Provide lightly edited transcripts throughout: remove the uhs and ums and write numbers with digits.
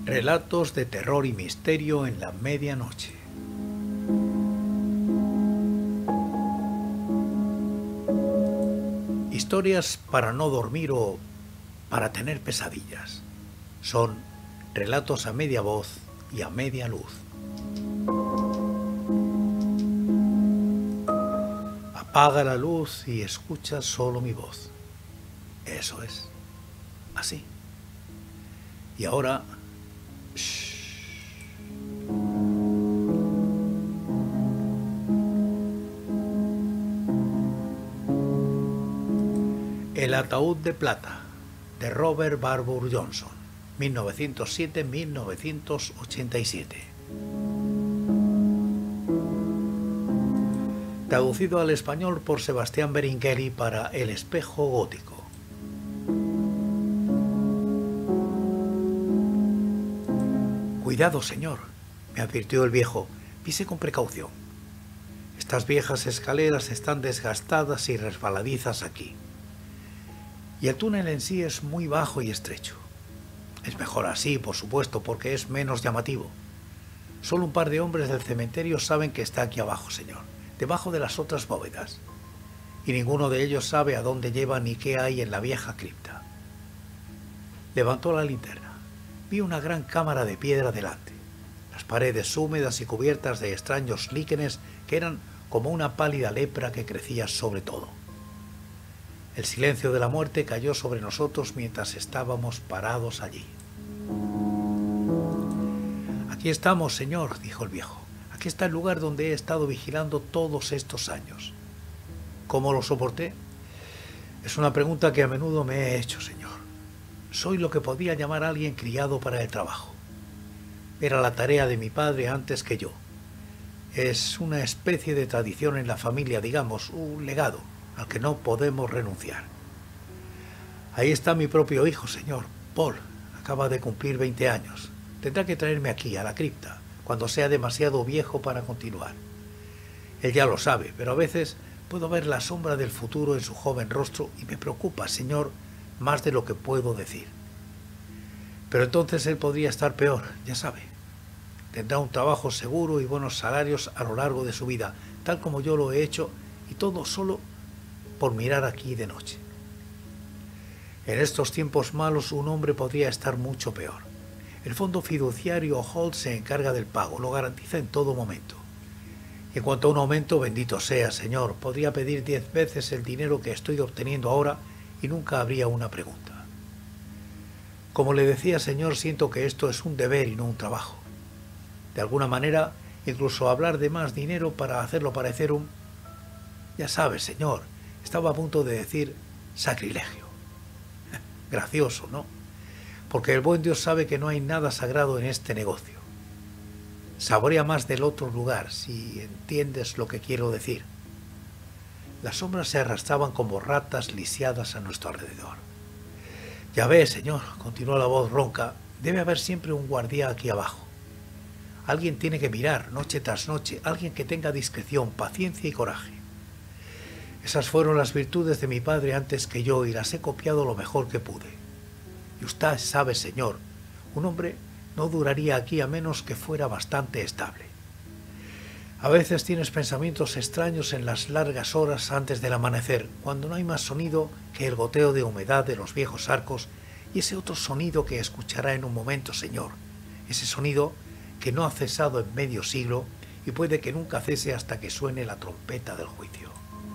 Relatos de terror y misterio en la medianoche. Historias para no dormir o para tener pesadillas. Son relatos a media voz y a media luz. Apaga la luz y escucha solo mi voz. Eso es. Así. Y ahora... El ataúd de plata, de Robert Barbour Johnson, 1907-1987. Traducido al español por Sebastián Berengueri para El Espejo Gótico. Cuidado, señor, me advirtió el viejo. Pise con precaución. Estas viejas escaleras están desgastadas y resbaladizas aquí. Y el túnel en sí es muy bajo y estrecho. Es mejor así, por supuesto, porque es menos llamativo. Solo un par de hombres del cementerio saben que está aquí abajo, señor, debajo de las otras bóvedas. Y ninguno de ellos sabe a dónde lleva ni qué hay en la vieja cripta. Levantó la linterna. Vi una gran cámara de piedra delante. Las paredes húmedas y cubiertas de extraños líquenes que eran como una pálida lepra que crecía sobre todo. El silencio de la muerte cayó sobre nosotros mientras estábamos parados allí. Aquí estamos, señor, dijo el viejo. Aquí está el lugar donde he estado vigilando todos estos años. ¿Cómo lo soporté? Es una pregunta que a menudo me he hecho, señor. Soy lo que podía llamar a alguien criado para el trabajo. Era la tarea de mi padre antes que yo. Es una especie de tradición en la familia, digamos, un legado al que no podemos renunciar. Ahí está mi propio hijo, señor, Paul. Acaba de cumplir 20 años. Tendrá que traerme aquí, a la cripta, cuando sea demasiado viejo para continuar. Él ya lo sabe, pero a veces puedo ver la sombra del futuro en su joven rostro y me preocupa, señor, más de lo que puedo decir. Pero entonces él podría estar peor, ya sabe. Tendrá un trabajo seguro y buenos salarios a lo largo de su vida, tal como yo lo he hecho, y todo solo por mirar aquí de noche. En estos tiempos malos un hombre podría estar mucho peor. El fondo fiduciario Holt se encarga del pago, lo garantiza en todo momento. Y en cuanto a un aumento, bendito sea, señor, podría pedir 10 veces el dinero que estoy obteniendo ahora y nunca habría una pregunta. Como le decía, señor, siento que esto es un deber y no un trabajo. De alguna manera, incluso hablar de más dinero para hacerlo parecer un... Ya sabe, señor, estaba a punto de decir sacrilegio. Gracioso, ¿no? Porque el buen Dios sabe que no hay nada sagrado en este negocio. Saborea más del otro lugar, si entiendes lo que quiero decir. Las sombras se arrastraban como ratas lisiadas a nuestro alrededor. Ya ve, señor, continuó la voz ronca, debe haber siempre un guardia aquí abajo. Alguien tiene que mirar noche tras noche, alguien que tenga discreción, paciencia y coraje. Esas fueron las virtudes de mi padre antes que yo y las he copiado lo mejor que pude. Y usted sabe, señor, un hombre no duraría aquí a menos que fuera bastante estable. A veces tienes pensamientos extraños en las largas horas antes del amanecer, cuando no hay más sonido que el goteo de humedad de los viejos arcos y ese otro sonido que escuchará en un momento, señor. Ese sonido que no ha cesado en medio siglo y puede que nunca cese hasta que suene la trompeta del juicio.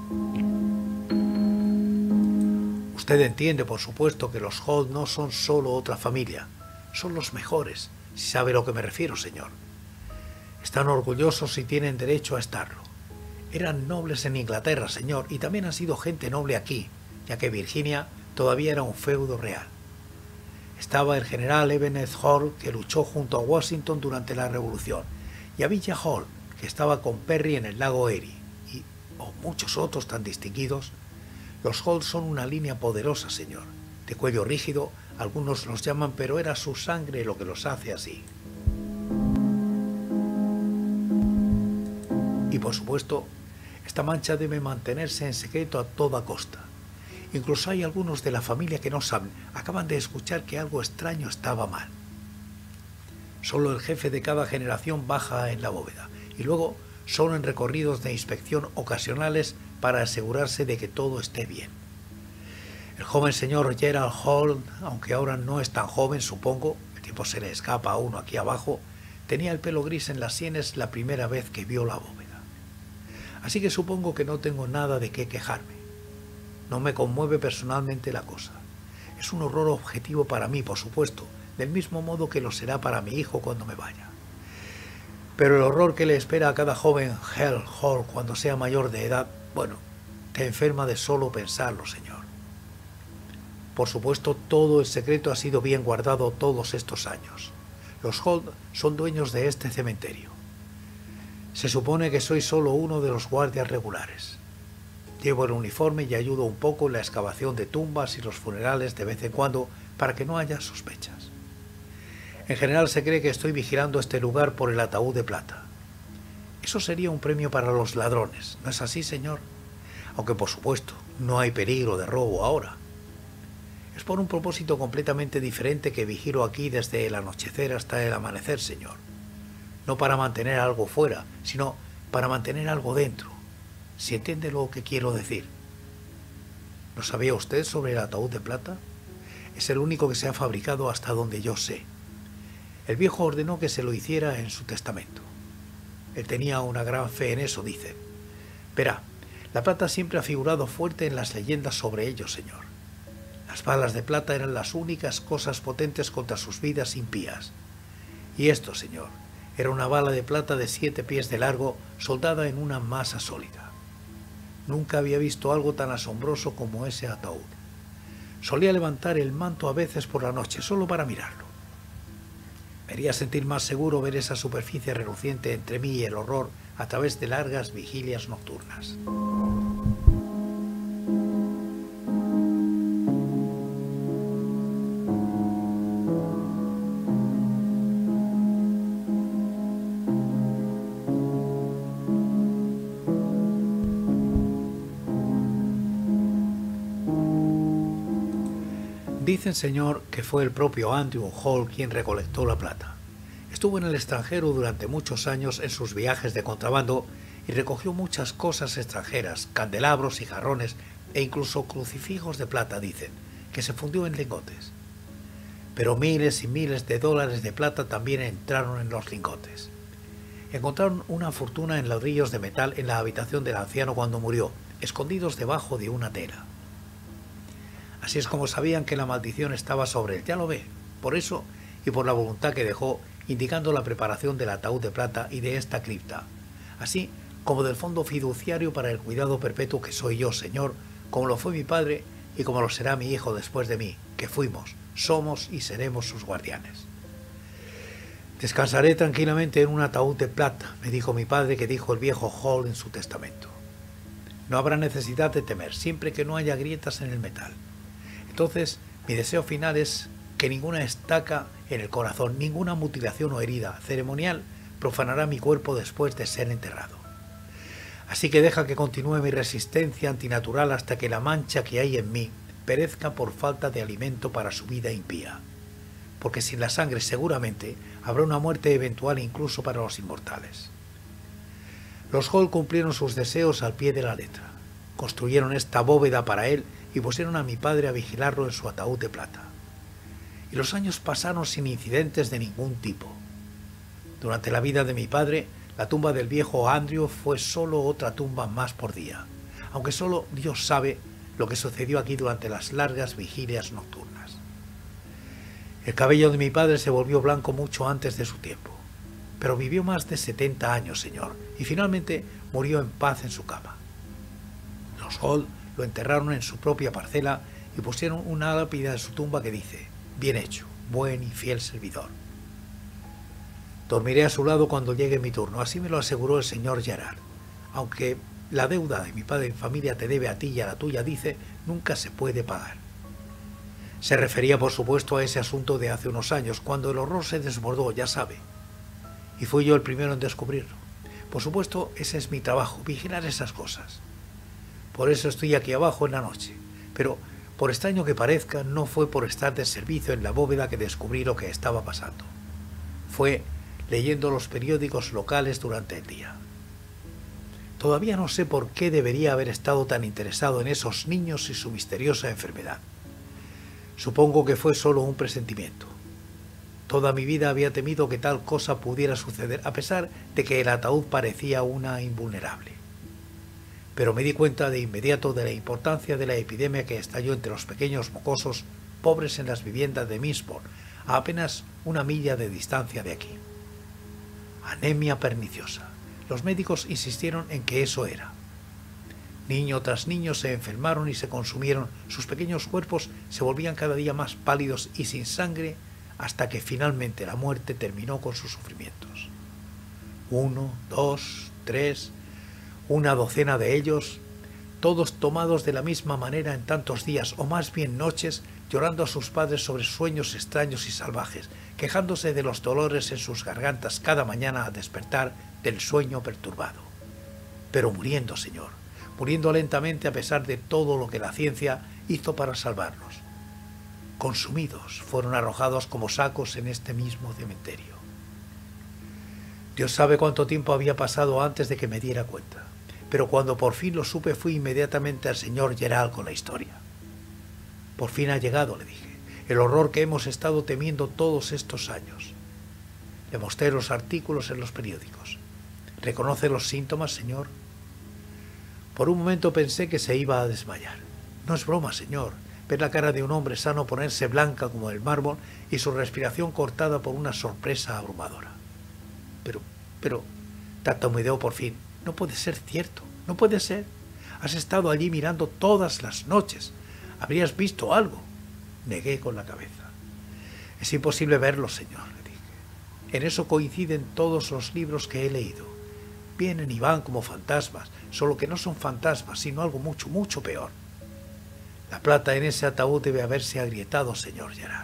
Usted entiende, por supuesto, que los Holt no son solo otra familia, son los mejores, si sabe a lo que me refiero, señor. Están orgullosos y tienen derecho a estarlo. Eran nobles en Inglaterra, señor, y también han sido gente noble aquí, ya que Virginia todavía era un feudo real. Estaba el general Ebenezer Hall, que luchó junto a Washington durante la Revolución, y Abijah Hall, que estaba con Perry en el lago Erie, y muchos otros tan distinguidos. Los Holt son una línea poderosa, señor, de cuello rígido, algunos los llaman, pero era su sangre lo que los hace así. Y por supuesto, esta mancha debe mantenerse en secreto a toda costa. Incluso hay algunos de la familia que no saben, acaban de escuchar que algo extraño estaba mal. Solo el jefe de cada generación baja en la bóveda y luego solo en recorridos de inspección ocasionales para asegurarse de que todo esté bien. El joven señor Gerald Hall, aunque ahora no es tan joven, supongo, el tiempo se le escapa a uno aquí abajo, tenía el pelo gris en las sienes la primera vez que vio la bóveda. Así que supongo que no tengo nada de qué quejarme. No me conmueve personalmente la cosa. Es un horror objetivo para mí, por supuesto, del mismo modo que lo será para mi hijo cuando me vaya. Pero el horror que le espera a cada joven Hell Hall cuando sea mayor de edad, bueno, te enferma de solo pensarlo, señor. Por supuesto, todo el secreto ha sido bien guardado todos estos años. Los Holt son dueños de este cementerio. Se supone que soy solo uno de los guardias regulares. Llevo el uniforme y ayudo un poco en la excavación de tumbas y los funerales de vez en cuando para que no haya sospechas. En general se cree que estoy vigilando este lugar por el ataúd de plata. Eso sería un premio para los ladrones, ¿no es así, señor? Aunque, por supuesto, no hay peligro de robo ahora. Es por un propósito completamente diferente que vigilo aquí desde el anochecer hasta el amanecer, señor. No para mantener algo fuera, sino para mantener algo dentro. ¿Si entiende lo que quiero decir? ¿No sabía usted sobre el ataúd de plata? Es el único que se ha fabricado hasta donde yo sé. El viejo ordenó que se lo hiciera en su testamento. Él tenía una gran fe en eso, dicen. Verá, la plata siempre ha figurado fuerte en las leyendas sobre ello, señor. Las balas de plata eran las únicas cosas potentes contra sus vidas impías. Y esto, señor, era una bala de plata de 7 pies de largo, soldada en una masa sólida. Nunca había visto algo tan asombroso como ese ataúd. Solía levantar el manto a veces por la noche, solo para mirarlo. Me haría sentir más seguro ver esa superficie reluciente entre mí y el horror a través de largas vigilias nocturnas. Dicen, señor, que fue el propio Andrew Hall quien recolectó la plata. Estuvo en el extranjero durante muchos años en sus viajes de contrabando y recogió muchas cosas extranjeras, candelabros y jarrones e incluso crucifijos de plata, dicen, que se fundió en lingotes. Pero miles y miles de dólares de plata también entraron en los lingotes. Encontraron una fortuna en ladrillos de metal en la habitación del anciano cuando murió, escondidos debajo de una tela. Así es como sabían que la maldición estaba sobre él, ya lo ve, por eso y por la voluntad que dejó, indicando la preparación del ataúd de plata y de esta cripta, así como del fondo fiduciario para el cuidado perpetuo que soy yo, señor, como lo fue mi padre y como lo será mi hijo después de mí, que fuimos, somos y seremos sus guardianes. Descansaré tranquilamente en un ataúd de plata, me dijo mi padre, que dijo el viejo Hall en su testamento. No habrá necesidad de temer, siempre que no haya grietas en el metal. Entonces, mi deseo final es que ninguna estaca en el corazón, ninguna mutilación o herida ceremonial profanará mi cuerpo después de ser enterrado. Así que deja que continúe mi resistencia antinatural hasta que la mancha que hay en mí perezca por falta de alimento para su vida impía. Porque sin la sangre seguramente habrá una muerte eventual incluso para los inmortales. Los Hall cumplieron sus deseos al pie de la letra. Construyeron esta bóveda para él y pusieron a mi padre a vigilarlo en su ataúd de plata. Y los años pasaron sin incidentes de ningún tipo. Durante la vida de mi padre, la tumba del viejo Andrew fue solo otra tumba más por día, aunque solo Dios sabe lo que sucedió aquí durante las largas vigilias nocturnas. El cabello de mi padre se volvió blanco mucho antes de su tiempo, pero vivió más de 70 años, señor, y finalmente murió en paz en su cama. Los Hall lo enterraron en su propia parcela y pusieron una lápida en su tumba que dice: bien hecho, buen y fiel servidor. Dormiré a su lado cuando llegue mi turno, así me lo aseguró el señor Gerard. Aunque la deuda de mi padre en familia te debe a ti y a la tuya, dice, nunca se puede pagar. Se refería, por supuesto, a ese asunto de hace unos años, cuando el horror se desbordó, ya sabe. Y fui yo el primero en descubrirlo. Por supuesto, ese es mi trabajo, vigilar esas cosas. Por eso estoy aquí abajo en la noche. Pero, por extraño que parezca, no fue por estar de servicio en la bóveda que descubrí lo que estaba pasando. fue leyendo los periódicos locales durante el día. Todavía no sé por qué debería haber estado tan interesado en esos niños y su misteriosa enfermedad. Supongo que fue solo un presentimiento. Toda mi vida había temido que tal cosa pudiera suceder, a pesar de que el ataúd parecía una invulnerable. Pero me di cuenta de inmediato de la importancia de la epidemia que estalló entre los pequeños mocosos pobres en las viviendas de Misbourne, a apenas una milla de distancia de aquí. Anemia perniciosa. Los médicos insistieron en que eso era. Niño tras niño se enfermaron y se consumieron, sus pequeños cuerpos se volvían cada día más pálidos y sin sangre, hasta que finalmente la muerte terminó con sus sufrimientos. 1, 2, 3, una docena de ellos, todos tomados de la misma manera en tantos días, o más bien noches, llorando a sus padres sobre sueños extraños y salvajes, quejándose de los dolores en sus gargantas cada mañana al despertar del sueño perturbado. Pero muriendo, Señor, muriendo lentamente a pesar de todo lo que la ciencia hizo para salvarlos. Consumidos, fueron arrojados como sacos en este mismo cementerio. Dios sabe cuánto tiempo había pasado antes de que me diera cuenta, pero cuando por fin lo supe fui inmediatamente al señor Gerald con la historia. Por fin ha llegado, le dije, el horror que hemos estado temiendo todos estos años. Le mostré los artículos en los periódicos. ¿Reconoce los síntomas, señor? Por un momento pensé que se iba a desmayar. No es broma, señor, ver la cara de un hombre sano ponerse blanca como el mármol y su respiración cortada por una sorpresa abrumadora. Pero, tartamudeó por fin. No puede ser cierto, no puede ser. Has estado allí mirando todas las noches. Habrías visto algo. Negué con la cabeza. Es imposible verlo, señor, le dije. En eso coinciden todos los libros que he leído. Vienen y van como fantasmas, solo que no son fantasmas, sino algo mucho, mucho peor. La plata en ese ataúd debe haberse agrietado, señor Gerard.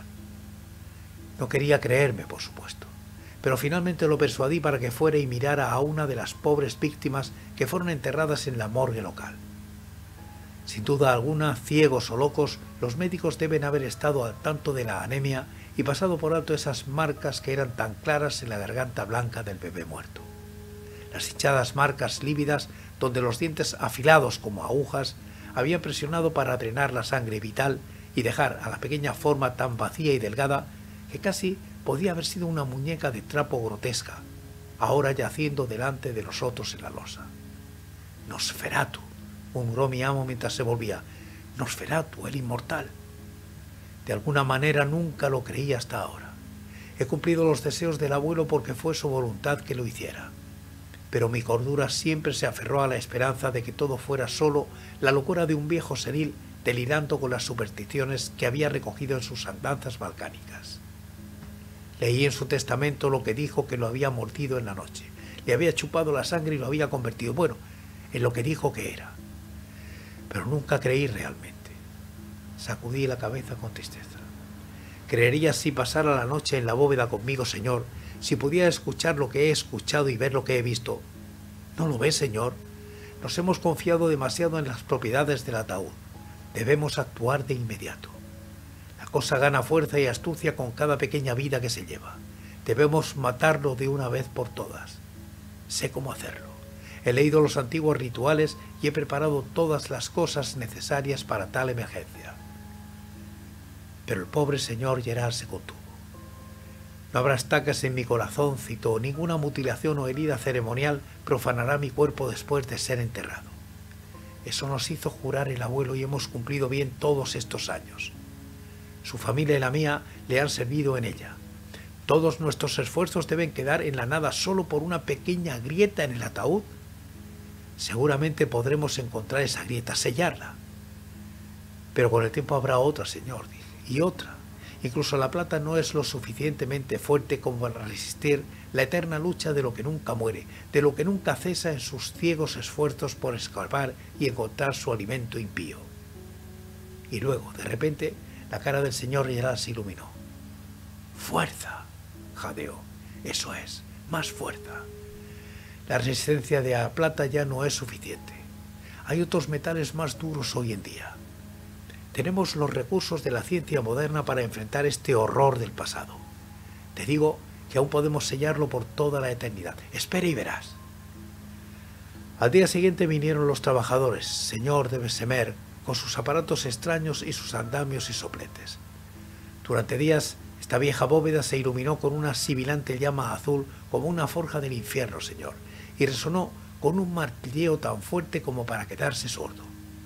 No quería creerme, por supuesto, pero finalmente lo persuadí para que fuera y mirara a una de las pobres víctimas que fueron enterradas en la morgue local. Sin duda alguna, ciegos o locos, los médicos deben haber estado al tanto de la anemia y pasado por alto esas marcas que eran tan claras en la garganta blanca del bebé muerto. Las hinchadas marcas lívidas donde los dientes afilados como agujas habían presionado para drenar la sangre vital y dejar a la pequeña forma tan vacía y delgada que casi podía haber sido una muñeca de trapo grotesca, ahora yaciendo delante de los otros en la losa. Nosferatu, murmuró mi amo mientras se volvía. Nosferatu, el inmortal. De alguna manera nunca lo creí hasta ahora. He cumplido los deseos del abuelo porque fue su voluntad que lo hiciera. Pero mi cordura siempre se aferró a la esperanza de que todo fuera solo la locura de un viejo senil delirando con las supersticiones que había recogido en sus andanzas balcánicas. Leí en su testamento lo que dijo que lo había mordido en la noche. Le había chupado la sangre y lo había convertido, bueno, en lo que dijo que era. Pero nunca creí realmente. Sacudí la cabeza con tristeza. Creería si pasara la noche en la bóveda conmigo, señor, si pudiera escuchar lo que he escuchado y ver lo que he visto. ¿No lo ves, señor? Nos hemos confiado demasiado en las propiedades del ataúd. Debemos actuar de inmediato. La cosa gana fuerza y astucia con cada pequeña vida que se lleva. Debemos matarlo de una vez por todas. Sé cómo hacerlo. He leído los antiguos rituales y he preparado todas las cosas necesarias para tal emergencia. Pero el pobre señor Gerard se contuvo. No habrá estacas en mi corazón, citó, ninguna mutilación o herida ceremonial profanará mi cuerpo después de ser enterrado. Eso nos hizo jurar el abuelo y hemos cumplido bien todos estos años. Su familia y la mía le han servido en ella. Todos nuestros esfuerzos deben quedar en la nada solo por una pequeña grieta en el ataúd. Seguramente podremos encontrar esa grieta, sellarla. Pero con el tiempo habrá otra, señor, dije, y otra. Incluso la plata no es lo suficientemente fuerte como para resistir la eterna lucha de lo que nunca muere, de lo que nunca cesa en sus ciegos esfuerzos por escapar y encontrar su alimento impío. Y luego, de repente, la cara del señor Gerard se iluminó. ¡Fuerza!, jadeó. Eso es, más fuerza. La resistencia de la plata ya no es suficiente. Hay otros metales más duros hoy en día. Tenemos los recursos de la ciencia moderna para enfrentar este horror del pasado. Te digo que aún podemos sellarlo por toda la eternidad. Espera y verás. Al día siguiente vinieron los trabajadores, señor de Bessemer, con sus aparatos extraños y sus andamios y sopletes. Durante días, esta vieja bóveda se iluminó con una sibilante llama azul como una forja del infierno, señor, y resonó con un martilleo tan fuerte como para quedarse sordo.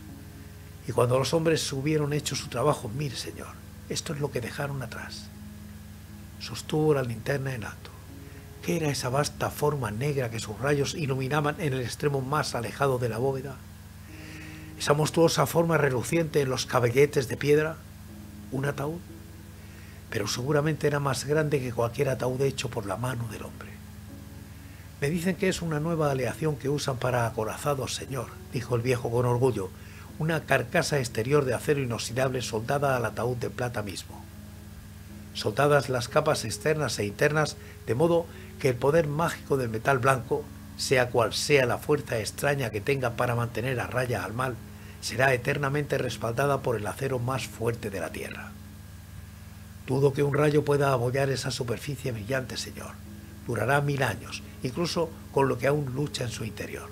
Y cuando los hombres hubieron hecho su trabajo, mire, señor, esto es lo que dejaron atrás. Sostuvo la linterna en alto. ¿Qué era esa vasta forma negra que sus rayos iluminaban en el extremo más alejado de la bóveda? Esa monstruosa forma reluciente en los cabelletes de piedra, ¿un ataúd? Pero seguramente era más grande que cualquier ataúd hecho por la mano del hombre. Me dicen que es una nueva aleación que usan para acorazados, señor, dijo el viejo con orgullo, una carcasa exterior de acero inoxidable soldada al ataúd de plata mismo. Soldadas las capas externas e internas, de modo que el poder mágico del metal blanco, sea cual sea la fuerza extraña que tenga para mantener a raya al mal, será eternamente respaldada por el acero más fuerte de la tierra. Dudo que un rayo pueda abollar esa superficie brillante, señor. Durará 1000 años, incluso con lo que aún lucha en su interior.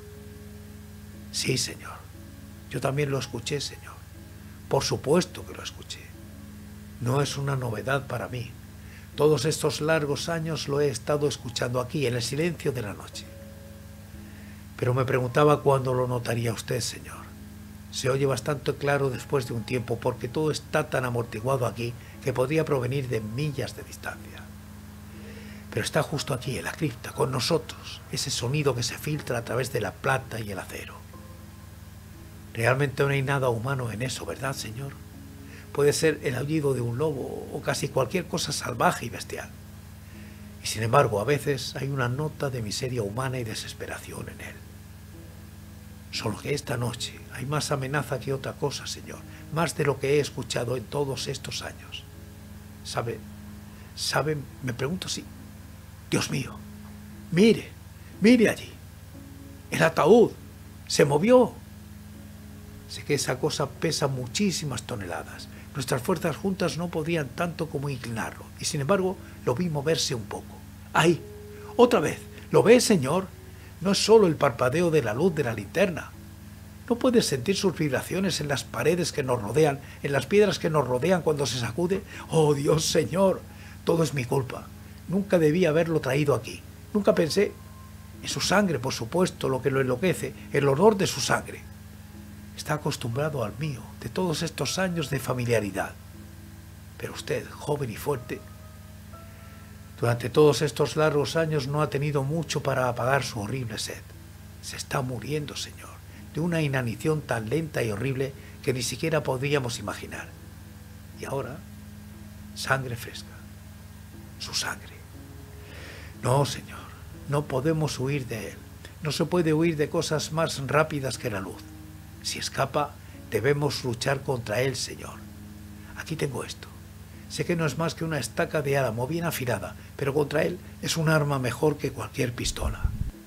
Sí, señor. Yo también lo escuché, señor. Por supuesto que lo escuché. No es una novedad para mí. Todos estos largos años lo he estado escuchando aquí, en el silencio de la noche. Pero me preguntaba cuándo lo notaría usted, señor. Se oye bastante claro después de un tiempo, porque todo está tan amortiguado aquí que podría provenir de millas de distancia. Pero está justo aquí, en la cripta, con nosotros, ese sonido que se filtra a través de la plata y el acero. Realmente no hay nada humano en eso, ¿verdad, señor? Puede ser el aullido de un lobo o casi cualquier cosa salvaje y bestial. Y sin embargo, a veces hay una nota de miseria humana y desesperación en él. Solo que esta noche hay más amenaza que otra cosa, señor, más de lo que he escuchado en todos estos años. ¿Sabe? Me pregunto si... Dios mío, mire allí. El ataúd se movió. Sé que esa cosa pesa muchísimas toneladas. Nuestras fuerzas juntas no podían tanto como inclinarlo, y sin embargo lo vi moverse un poco. ¡Ahí! ¡Otra vez! ¿Lo ve, señor? No es solo el parpadeo de la luz de la linterna. ¿No puede sentir sus vibraciones en las paredes que nos rodean, en las piedras que nos rodean cuando se sacude? ¡Oh, Dios, señor! Todo es mi culpa. Nunca debí haberlo traído aquí. Nunca pensé en su sangre, por supuesto, lo que lo enloquece, el olor de su sangre. Está acostumbrado al mío, de todos estos años de familiaridad. Pero usted, joven y fuerte, durante todos estos largos años no ha tenido mucho para apagar su horrible sed. Se está muriendo, señor, de una inanición tan lenta y horrible que ni siquiera podríamos imaginar. Y ahora, sangre fresca, su sangre. No, señor, no podemos huir de él. No se puede huir de cosas más rápidas que la luz. Si escapa, debemos luchar contra él, señor. Aquí tengo esto. Sé que no es más que una estaca de álamo bien afilada, pero contra él es un arma mejor que cualquier pistola.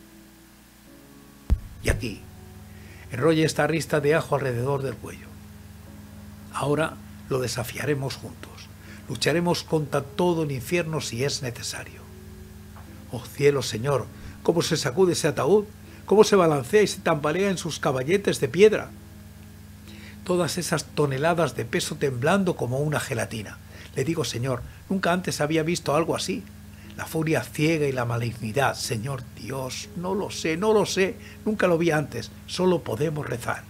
Y aquí, enrolle esta rista de ajo alrededor del cuello. Ahora lo desafiaremos juntos. Lucharemos contra todo el infierno si es necesario. Oh cielo, señor, cómo se sacude ese ataúd, cómo se balancea y se tambalea en sus caballetes de piedra. Todas esas toneladas de peso temblando como una gelatina. Le digo, señor, nunca antes había visto algo así. La furia ciega y la malignidad, Señor Dios, no lo sé, nunca lo vi antes, solo podemos rezar.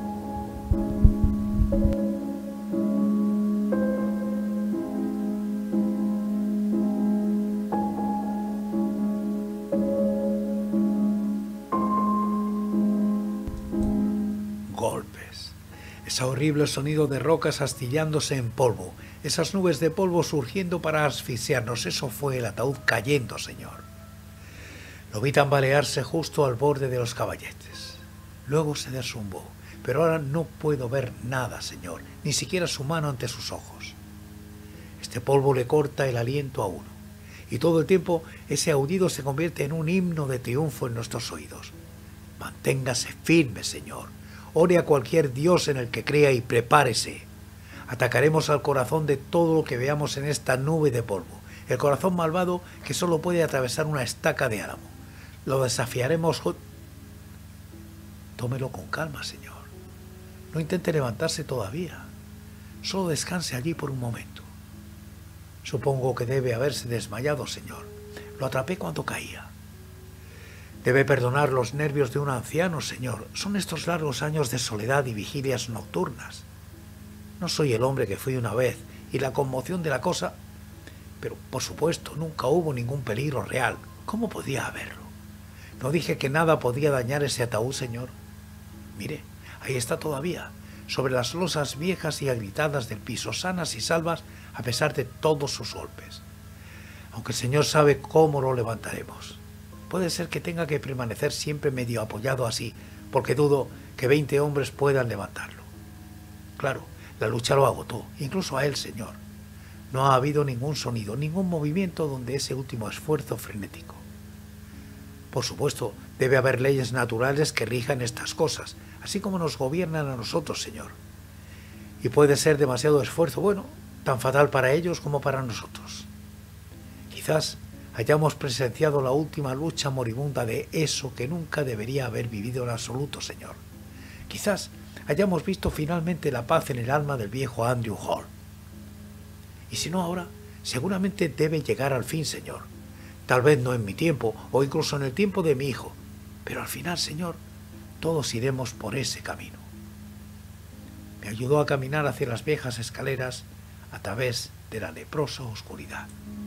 Golpes. Ese horrible sonido de rocas astillándose en polvo, esas nubes de polvo surgiendo para asfixiarnos, eso fue el ataúd cayendo, señor. Lo vi tambalearse justo al borde de los caballetes. Luego se derrumbó, pero ahora no puedo ver nada, señor, ni siquiera su mano ante sus ojos. Este polvo le corta el aliento a uno, y todo el tiempo ese aullido se convierte en un himno de triunfo en nuestros oídos. Manténgase firme, señor. Ore a cualquier dios en el que crea y prepárese. Atacaremos al corazón de todo lo que veamos en esta nube de polvo. el corazón malvado que solo puede atravesar una estaca de álamo. Lo desafiaremos. Tómelo con calma, señor. No intente levantarse todavía. Solo descanse allí por un momento. Supongo que debe haberse desmayado, señor. Lo atrapé cuando caía. Debe perdonar los nervios de un anciano, señor. Son estos largos años de soledad y vigilias nocturnas. No soy el hombre que fui una vez, y la conmoción de la cosa... Pero, por supuesto, nunca hubo ningún peligro real. ¿Cómo podía haberlo? ¿No dije que nada podía dañar ese ataúd, señor? Mire, ahí está todavía, sobre las losas viejas y agritadas del piso, sanas y salvas a pesar de todos sus golpes. Aunque el señor sabe cómo lo levantaremos. Puede ser que tenga que permanecer siempre medio apoyado así, porque dudo que 20 hombres puedan levantarlo. Claro, la lucha lo agotó, incluso a él, señor. No ha habido ningún sonido, ningún movimiento donde ese último esfuerzo frenético. Por supuesto, debe haber leyes naturales que rijan estas cosas, así como nos gobiernan a nosotros, señor. Y puede ser demasiado esfuerzo, bueno, tan fatal para ellos como para nosotros. Quizás hayamos presenciado la última lucha moribunda de eso que nunca debería haber vivido en absoluto, señor. Quizás hayamos visto finalmente la paz en el alma del viejo Andrew Hall. Y si no ahora, seguramente debe llegar al fin, señor. Tal vez no en mi tiempo, o incluso en el tiempo de mi hijo, pero al final, señor, todos iremos por ese camino. Me ayudó a caminar hacia las viejas escaleras a través de la leprosa oscuridad.